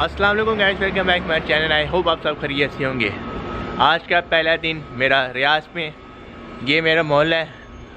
अस्सलाम वालेकुम guys, welcome back my channel. I hope आप सब खैरियत से होंगे। आज का पहला दिन मेरा रियाज में। ये मेरा मोहल्ला है,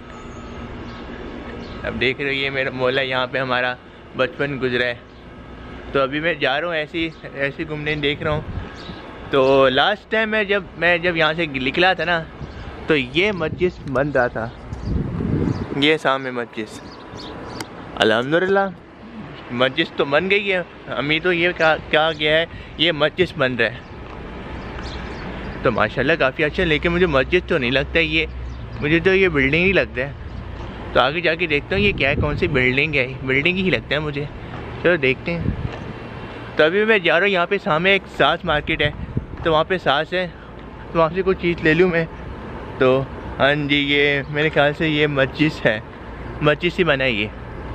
अब देख रहे हो ये मेरा मोहल्ला है। यहाँ पे हमारा बचपन गुजरा है। तो अभी मैं जा रहा हूँ ऐसे घूमने देख रहा हूँ। तो लास्ट टाइम मैं जब यहाँ से निकला था ना, तो ये मस्जिद बन रहा था। ये सामने मस्जिद, अल्हम्दुलिल्लाह मस्जिद तो बन गई है। अम्मी तो ये क्या गया है, ये मस्जिद बन रहा है तो माशाल्लाह काफ़ी अच्छा। लेकिन मुझे मस्जिद तो नहीं लगता है ये, मुझे तो ये बिल्डिंग ही लगता है। तो आगे जाके देखता हूँ ये क्या है, कौन सी बिल्डिंग है। बिल्डिंग ही लगता है मुझे। चलो देखते हैं। तो अभी मैं जा रहा हूँ, यहाँ पे सामने एक सास मार्केट है, तो वहाँ पे सास है, तो वहाँ से कुछ चीज़ ले लूँ मैं। तो हाँ जी, ये मेरे ख्याल से ये मस्जिद है, मस्जिद से बना है ये।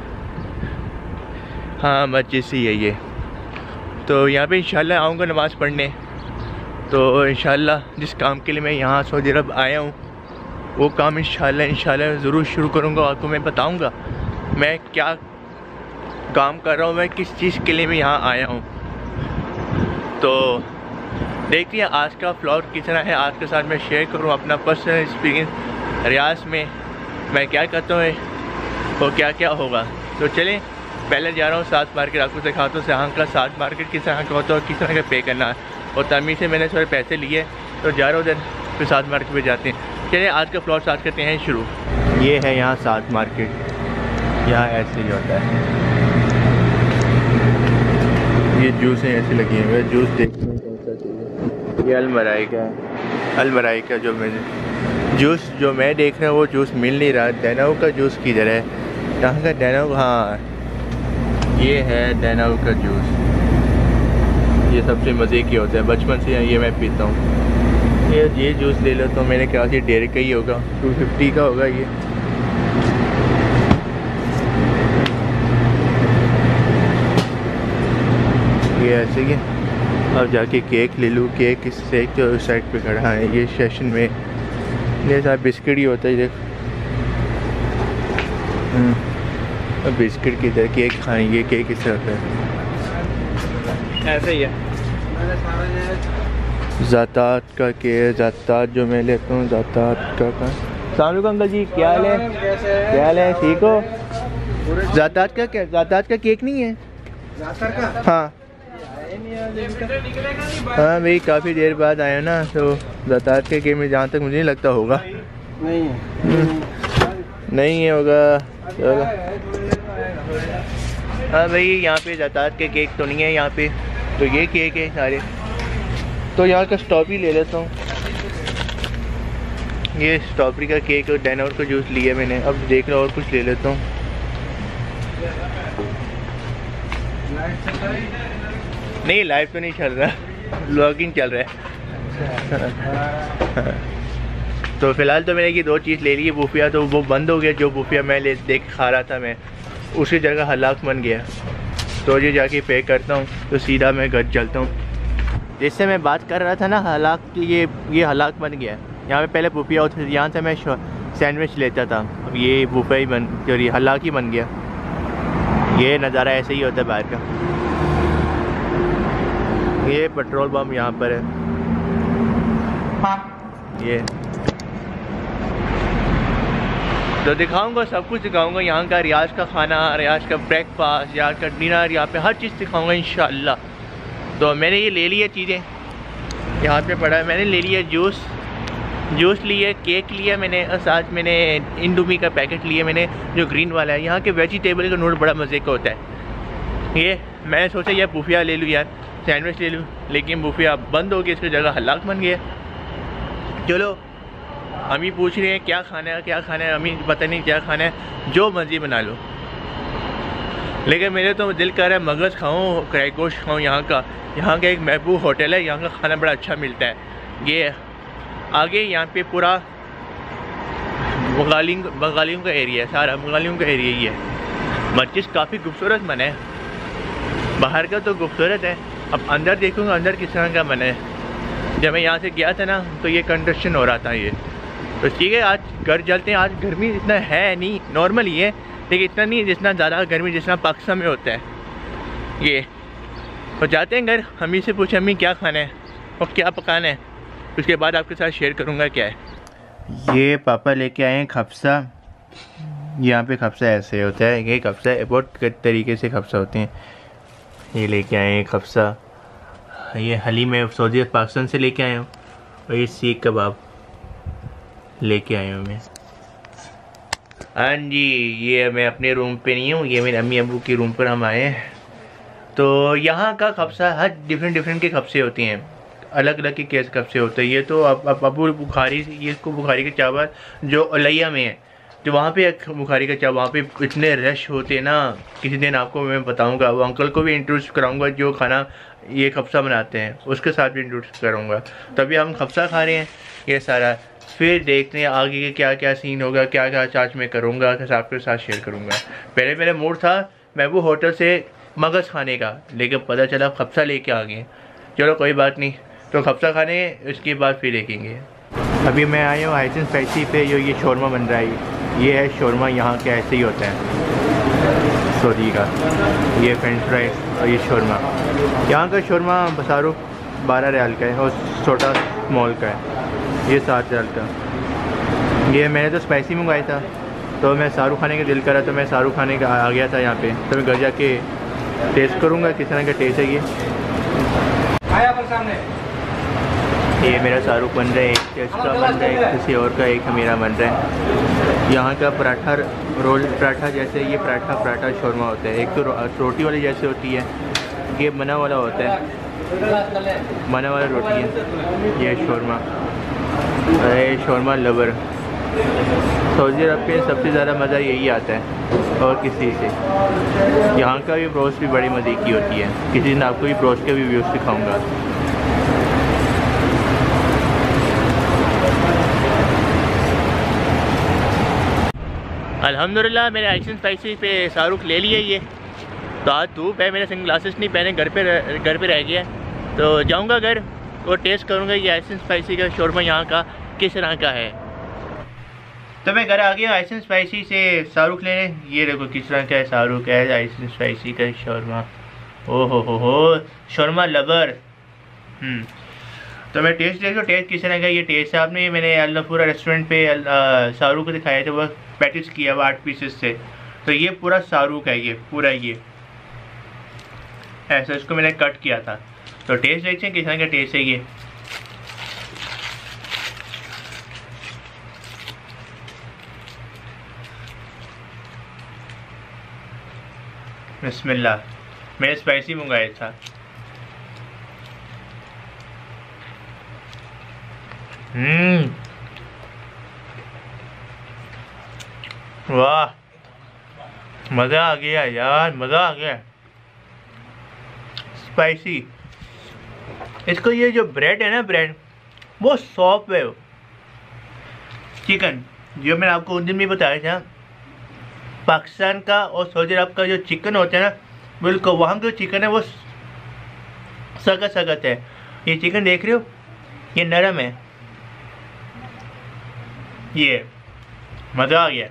हाँ मस्जिद से है ये। तो यहाँ पे इंशाल्लाह आऊँगा नमाज़ पढ़ने। तो इंशाल्लाह जिस काम के लिए मैं यहाँ सऊदी अरब आया हूँ, वो काम इंशाल्लाह ज़रूर शुरू करूँगा। आपको मैं बताऊँगा मैं क्या काम कर रहा हूँ, मैं किस चीज़ के लिए मैं यहाँ आया हूँ। तो देखिए आज का व्लॉग किस तरह है, आज के साथ मैं शेयर करूँ अपना पर्सनल एक्सपीरियंस रियाज में मैं क्या करता हूँ और क्या क्या होगा। तो चलें, पहले जा रहा हूँ सात मार्केट, आपको दिखाता हूँ यहाँ का सात मार्केट किस तरह का होता है और किस तरह का पे करना है। और तमीज़ से मैंने थोड़े पैसे लिए, तो जा रहा हूँ उधर, फिर सात मार्केट पे जाते हैं। चलिए आज का व्लॉग स्टार्ट करते हैं शुरू। ये है यहाँ सात मार्केट, यहाँ ऐसे ही होता है। ये जूस है ऐसे लगी हुई है, जूस देखते हैं कौन सा चाहिए। ये अलमराई का जूस जो मैं देख रहा हूँ वो जूस मिल नहीं रहा। डैनाऊ का जूस किधर है, यहाँ का डैनाऊ, हाँ ये है डैनाऊ का जूस। ये सबसे मज़े की होता है, बचपन से ये मैं पीता हूँ। ये जूस ले लो तो मेरे ख्याल से डेढ़ का ही होगा, 250 का होगा ये। ऐसे ही। अब जाके केक ले लूँ, केक इससे तो साइड पे खड़ा है ये सेशन में। ये सारा बिस्किट ही होता है, देख बिस्किट की तरह केक खाएंगे, केक इस तरह ऐसे ही है। ज़ातात का केक, ज़ातात जो मैं लेता हूँ ज़ातात का। सलाम अंकल जी, क्या हाल है, क्या हाल है, ठीक हो? ज़ातात का क्या, ज़ातात का केक नहीं है? हाँ हाँ भाई, काफ़ी देर बाद आया ना, तो ज़ातात के केक में जहाँ तक मुझे नहीं लगता होगा। नहीं होगा। चलो हाँ भाई, यहाँ पे ज़ातात के केक तो नहीं है यहाँ पे, तो ये केक है सारे। तो यहाँ का स्ट्रॉबेरी ले लेता हूँ। ये स्ट्रॉबेरी का केक और डैनाऊ का जूस लिया मैंने। अब देख लो और कुछ ले लेता हूँ। नहीं लाइव तो नहीं चल रहा, व्लॉगिंग चल रहा है। तो फ़िलहाल तो मैंने ये दो चीज़ ले ली है। बूफिया तो वो बंद हो गया, जो बूफिया मैं देख खा रहा था मैं, उसी जगह हलाक बन गया। तो ये जाके पे करता हूँ, तो सीधा मैं घर चलता हूँ। जिससे मैं बात कर रहा था ना हलाक की, ये हलाक बन गया। यहाँ पे पहले बूफिया होता था, यहाँ से मैं सैंडविच लेता था, अब ये बूफिया ही ये हलाक ही बन गया। ये नज़ारा ऐसे ही होता है बाहर का। ये पेट्रोल पम्प यहाँ पर है, ये तो दिखाऊंगा, सब कुछ दिखाऊंगा। यहाँ का रियाज का खाना, रियाज का ब्रेकफास्ट, यहाँ का डिनर, यहाँ पे हर चीज़ दिखाऊंगा इंशाल्लाह। तो मैंने ये ले लिया चीज़ें, यहाँ पे पड़ा है। मैंने ले लिया जूस लिया, केक लिया मैंने, और साथ मैंने इंडोमी का पैकेट लिया मैंने, जो ग्रीन वाला है। यहाँ के वेजिटेबल का नूडल बड़ा मज़े का होता है। ये मैंने सोचा यार बूफिया ले लूँ, यार सैंडविच ले लूँ, लेकिन बूफिया बंद हो गया, इसकी जगह हलाक बन गया। चलो अम्मी पूछ रही है क्या खाना है, क्या खाना है। अम्मी पता नहीं क्या खाना है, जो मर्जी बना लो। लेकिन मेरे तो दिल कर रहा है मगज़ खाऊं, क्राइगोश खाऊं। यहाँ का एक महबूब होटल है, यहाँ का खाना बड़ा अच्छा मिलता है। ये आगे यहाँ पे पूरा बंगालियों का एरिया है, सारा बंगालियों का एरिया ही है। मस्जिद काफ़ी खूबसूरत बना है, बाहर का तो खूबसूरत है। अब अंदर देखूँगा अंदर किस तरह का बना है। जब मैं यहाँ से गया था ना, तो ये कंस्ट्रक्शन हो रहा था ये। तो ठीक है, आज घर चलते हैं। आज गर्मी इतना है नहीं, नॉर्मल ही है, लेकिन इतना नहीं जितना ज़्यादा गर्मी जितना पाकिस्तान में होता है। ये तो जाते हैं घर, अम्मी से पूछे अम्मी क्या खाना है और क्या पकाना है, उसके बाद आपके साथ शेयर करूँगा क्या है। ये पापा लेके आए हैं खफसा। यहाँ पे खफसा ऐसे होता है, ये खफसा बहुत तरीके से खफसा होते हैं। ये लेके आए हैं खफसा, ये हलीम है सऊदी पाकिस्तान से लेके आए हूँ, और ये सीख कबाब लेके आया हूँ मैं। हाँ जी, ये मैं अपने रूम पे नहीं हूँ, ये मेरे अम्मी अबू की रूम पर हम आए हैं। तो यहाँ का खफसा हर डिफरेंट के खफसे होते हैं, अलग अलग के केस कब्से होते हैं। ये तो अबू बुखारी, ये इसको बुखारी के चावल जो अलैया में है, तो वहाँ पे एक बुखारी का चावल, वहाँ पे इतने रश होते हैं ना। किसी दिन आपको मैं बताऊँगा, वो अंकल को भी इंट्रोड्यूस कराऊँगा जो खाना ये खफसा बनाते हैं, उसके साथ भी इंट्रोड्यूस करूँगा। तभी हम खफसा खा रहे हैं ये सारा, फिर देखते हैं आगे के क्या क्या सीन होगा, क्या क्या चार्ज मैं करूँगा, आपके साथ शेयर करूँगा। पहले मेरा मूड था महबूब होटल से मगज़ खाने का, लेकिन पता चला खफसा लेके आ गए। चलो कोई बात नहीं, तो खफसा खाने उसके बाद फिर देखेंगे। अभी मैं आया हूँ हाइसन स्पाइसी पे, जो ये शोरमा बन रहा है, ये है शोरमा, यहाँ के ऐसे ही होता है सऊदी का। ये फ्रेंच फ्राइज और ये शोरमा, यहाँ का शोरमा बसारो 12 रियाल का है और छोटा स्मॉल का है ये 7 रियाल का। ये मैंने तो स्पाइसी मंगवाया था, तो मैं सारू खाने का दिल करा तो मैं सारू खाने का आ गया था यहाँ पे, तो मैं घर जाके टेस्ट करूँगा किस तरह का टेस्ट है। ये मेरा शाहरुख बन रहा है, एक इसका बन रहा है, किसी और का, एक मेरा बन रहा है। यहाँ का पराठा रोल पराठा जैसे ये पराठा शोरमा होता है। एक तो रोटी वाली जैसे होती है, ये बना वाला होता है, बना वाला रोटी है। ये शोरमा लवर। सऊदी अरब पे सबसे ज़्यादा मज़ा यही आता है और किसी से। यहाँ का भी ब्रोस्ट भी बड़ी मज़े की होती है, किसी दिन आपको भी ब्रोस्ट के भी व्यूज़ दिखाऊँगा। अल्हम्दुलिल्लाह मेरे हाइसन स्पाइसी पे शाहरुख ले लिए ये। तो आज धूप है, मेरे सन ग्लासेस नहीं पहने, घर पे रह गया, तो जाऊंगा घर और टेस्ट करूंगा ये हाइसन स्पाइसी का शोरमा यहाँ का किस तरह का है। तो मैं घर आ गया हाइसन स्पाइसी से शाहरुख लेने। ये देखो किस तरह का है शाहरुख है हाइसन स्पाइसी का शोरमा। ओ हो शोरमा लवर। तो मैं टेस्ट देखो टेस्ट किस तरह का ये टेस्ट है। आपने मैंने अल्लाहपुरा रेस्टोरेंट पे शाहरुख को दिखाया था, वो पैटिस किया हुआ 8 पीसेस से, तो ये पूरा शाहरुख है, ये पूरा ये ऐसा इसको मैंने कट किया था। तो टेस्ट देखते हैं किस तरह का टेस्ट है ये। बिस्मिल्लाह, मैंने स्पाइसी मंगाया था। वाह, मज़ा आ गया यार, मज़ा आ गया। स्पाइसी, इसको ये जो ब्रेड है ना, ब्रेड वो सॉफ्ट है। चिकन जो मैंने आपको उस दिन भी बताया था, पाकिस्तान का और सऊदी अरब का जो चिकन होता है ना, बिल्कुल वहाँ का चिकन है वो सख्त है। ये चिकन देख रहे हो, ये नरम है, ये मज़ा आ गया।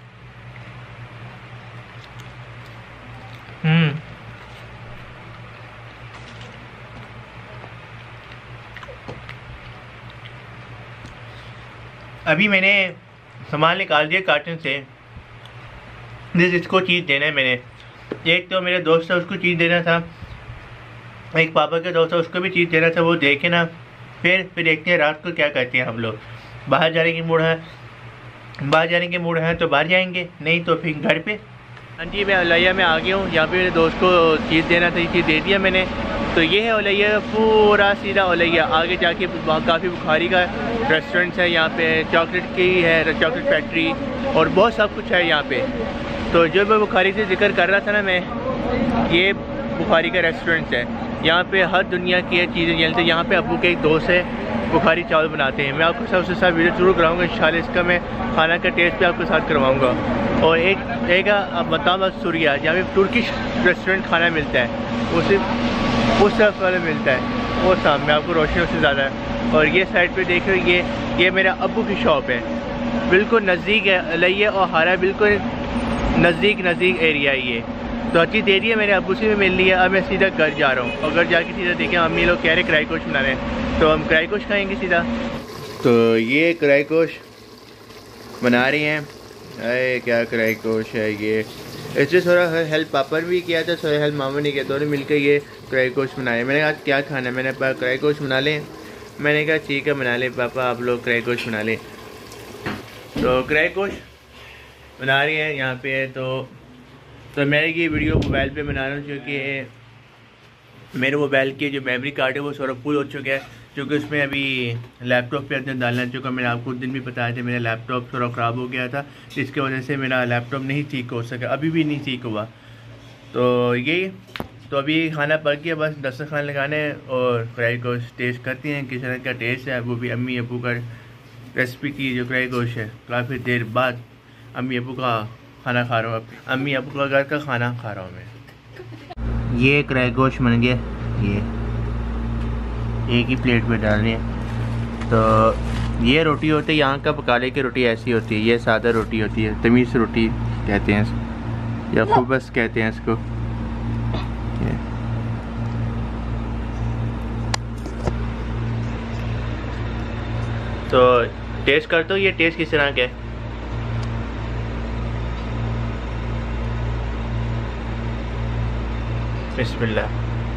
अभी मैंने सामान निकाल दिया कार्टन से, इसको चीज़ देना है मैंने। एक तो मेरे दोस्त है उसको चीज़ देना था, एक पापा के दोस्त है उसको भी चीज़ देना था, वो देखे ना। फिर देखते हैं रात को क्या करते हैं हम लोग। बाहर जाने की मूड है, बाहर जाने के मूड है तो बाहर जाएंगे, नहीं तो फिर घर पे। हाँ जी, मैं अलैया में आ गया हूँ। यहाँ पे मेरे दोस्त को चीज़ देना था, ये चीज़ दे दिया मैंने। तो ये है अलैया, पूरा सीधा अलैया। आगे जाके वहाँ काफ़ी बुखारी का रेस्टोरेंट्स है, यहाँ पे चॉकलेट की है, चॉकलेट फैक्ट्री और बहुत सब कुछ है यहाँ पे। तो जो मैं बुखारी से जिक्र कर रहा था ना मैं, ये बुखारी का रेस्टोरेंट है। यहाँ पे हर दुनिया की चीज़ें मिलती हैं। यहाँ पे अबू के एक दोस्त है, बुखारी चावल बनाते हैं। मैं आपको सबसे साथ वीडियो जरूर कराऊंगा इंशाल्लाह। इसका मैं खाना का टेस्ट भी आपके साथ करवाऊंगा। और एक बताऊँ सूर्या, जहाँ पे तुर्किश रेस्टोरेंट खाना मिलता है, उस तरफ वाला मिलता है, वो सामने आपको रोशनी उससे ज़्यादा है। और ये साइड पे देख रहे हो, ये मेरा अबू की शॉप है, बिल्कुल नज़दीक है अलैया और हारा, बिल्कुल नज़दीक एरिया है ये। तो अच्छी देरी है, मेरे अब्बू से भी मिल लिया। अब मैं सीधा घर जा रहा हूँ और घर जाके सीधा देखें अम्मी लोग कह रहे कढ़ाई गोश्त बना रहे हैं, तो हम कढ़ाई गोश्त खाएँगे सीधा। तो ये कढ़ाई गोश्त बना रही हैं। अरे क्या कढ़ाई गोश्त है ये। इससे थोड़ा हेल्प पापा ने भी किया था, थोड़ा हेल्प मामा ने किया, दोनों मिलकर ये कढ़ाई गोश्त बनाए। मैंने कहा क्या खाना है, मैंने कहा कढ़ाई गोश्त बना लें। मैंने कहा ठीक है बना लें पापा, आप लोग कढ़ाई गोश्त बना लें। तो कढ़ाई गोश्त बना रही हैं यहाँ पे। तो मैं ये वीडियो मोबाइल पे बना रहा हूँ क्योंकि मेरे मोबाइल की जो मेमोरी कार्ड है वो थोड़ा फुल हो चुका है, क्योंकि उसमें अभी लैपटॉप पे अंदर डालना चुका। मैंने आपको उस दिन भी बताया था मेरा लैपटॉप थोड़ा ख़राब हो गया था, जिसकी वजह से मेरा लैपटॉप नहीं ठीक हो सका, अभी भी नहीं ठीक हुआ। तो यही, तो अभी खाना पक गया, बस दस्तरखान लगाने हैं और कढ़ाई गोश्त टेस्ट करते हैं किस तरह का टेस्ट है। वो भी अम्मी अबू का रेसिपी की जो कढ़ाई गोश्त है, काफ़ी देर बाद अम्मी अबू का खाना खा रहा हूँ, अम्मी अबू का घर का खाना खा रहा हूँ मैं। ये कढ़ाई गोश्त बन गया, ये एक ही प्लेट पे डाल रही है। तो ये रोटी होती है यहाँ का पकाले की रोटी ऐसी होती है, ये सादा रोटी होती है, तमीज़ रोटी कहते हैं इसको या खुबस कहते हैं इसको। तो टेस्ट कर दो, ये टेस्ट किस तरह का है। बिस्मिल्लाह।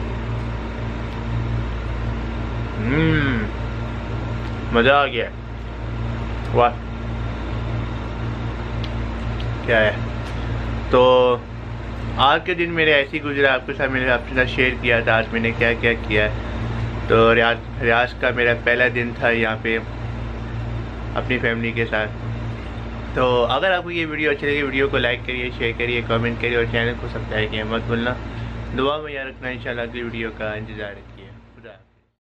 मज़ा आ गया, वाह क्या है। तो आज के दिन मेरे ऐसे ही गुजरा, आपके साथ मैंने आपके साथ शेयर किया था आज मैंने क्या क्या किया है। तो रियाज का मेरा पहला दिन था यहाँ पे अपनी फैमिली के साथ। तो अगर आपको ये वीडियो अच्छी लगी, वीडियो को लाइक करिए, शेयर करिए, कमेंट करिए और चैनल को सब्सक्राइब किया मत भूलना। दुआ में याद रखना, इंशाल्लाह अगली वीडियो का इंतज़ार है।